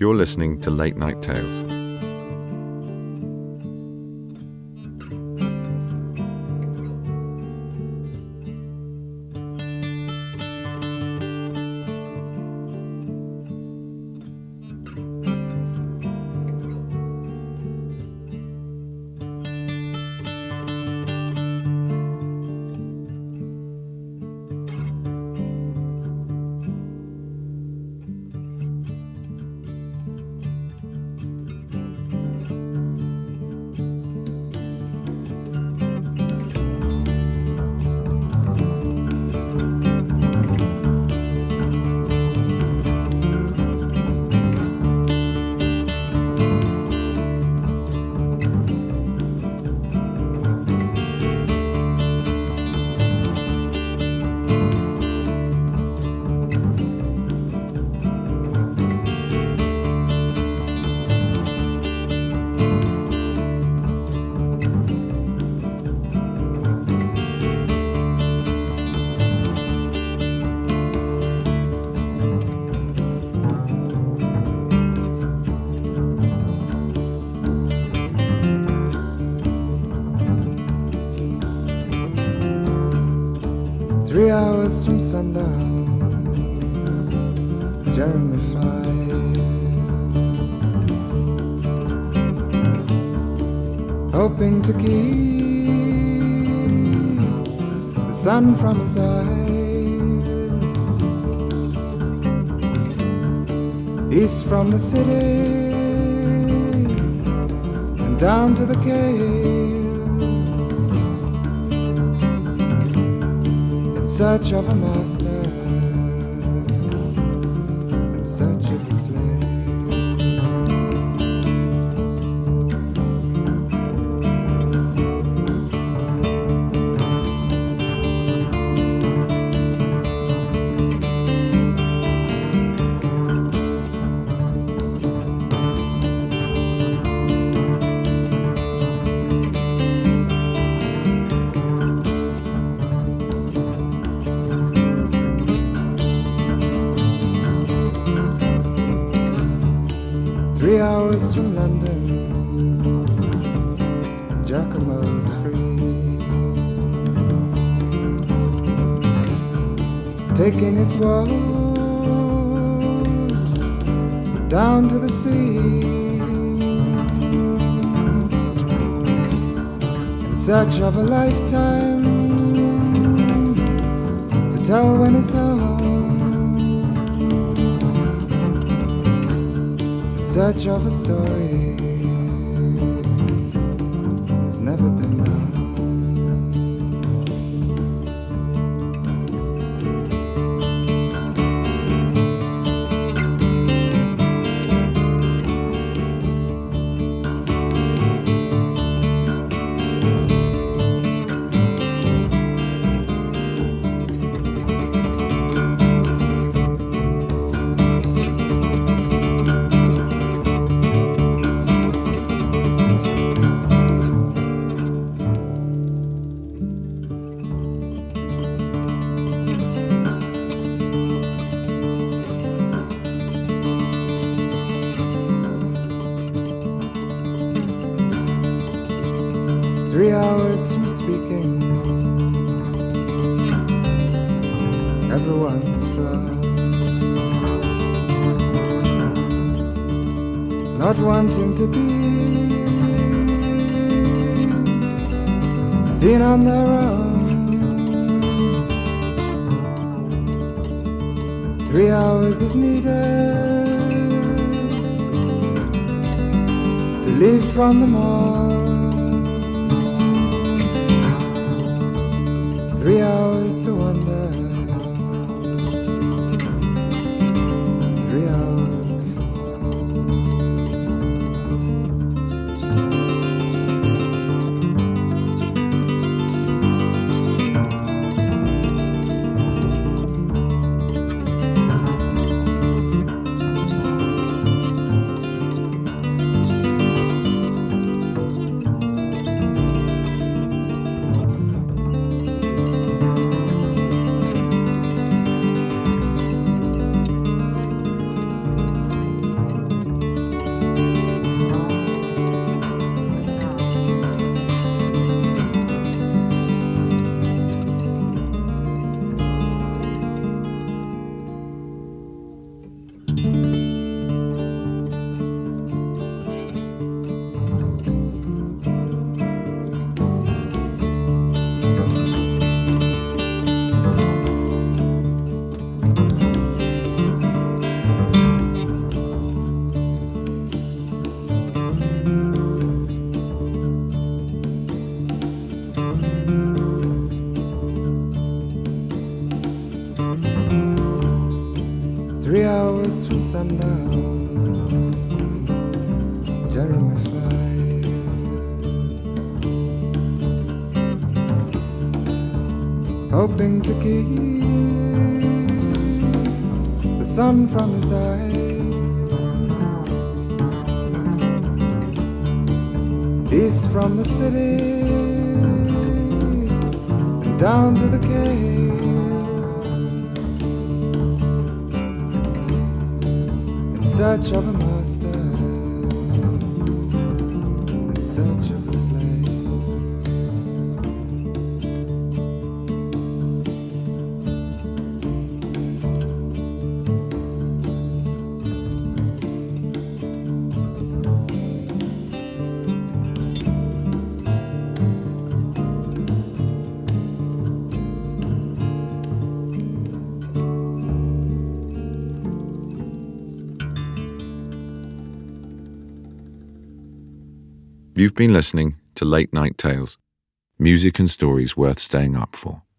You're listening to Late Night Tales. From sundown, Jeremy flies, hoping to keep the sun from his eyes. East from the city and down to the cave, in search of a master, in search of a slave. 3 hours from London, Giacomo's free, taking his woes down to the sea, in search of a lifetime to tell when he's home. Search of a story that's never been known. 3 hours from speaking, everyone's flown, not wanting to be seen on their own. 3 hours is needed to leave from the mall. 3 hours to wonder, 3 hours to fall. sundown, Jeremy flies, hoping to keep the sun from his eyes. East from the city and down to the cave, in search of a master, in search of a slave. You've been listening to Late Night Tales, music and stories worth staying up for.